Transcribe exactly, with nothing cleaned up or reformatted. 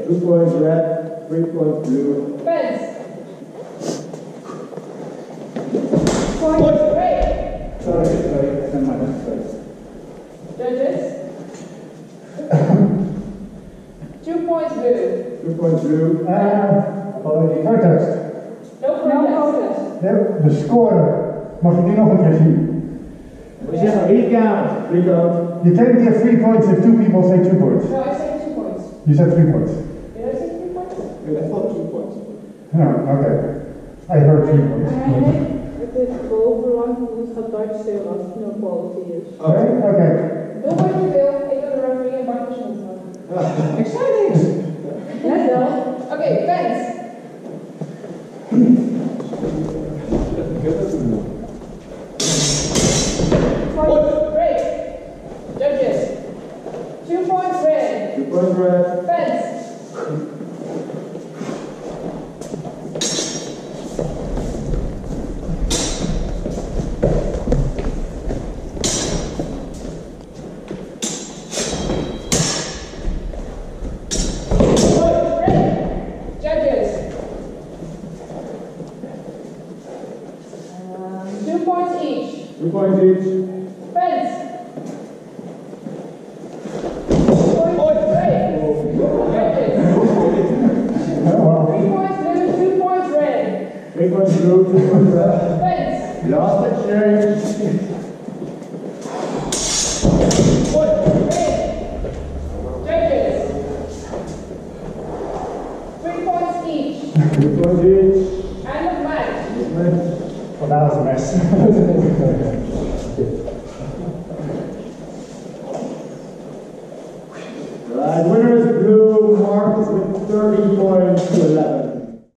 Two points red, three points blue. Fence. Point gray. Sorry, sorry, never mind, sorry. Judges. Two points blue. Two points blue. Uh, apology. Protest. No protest. De, de score. Mag ik die nog een keer zien? We zeggen recount. Recount. You can't get three points if two people say two points. No, I said two points. You said three points. Did I say three points? I thought two points. No, okay. I heard three points. Het is bovenlang, het gaat Duits stil als het no quality is. Oké, oké. Doe wat je wil, ik wil de referee en Bart de schuld maken. Ik zei niks. Let wel. Oké, fence. Point great. Judges. Two points red. Two points red. Fence. Two points each. Fence. Point red. Judges. Oh, wow. Three points blue, two points red. Three points blue, two points red. Fence. Last exchange. Point red. Judges. Three points each. Two points each. End of match. Match. Well, that was a mess.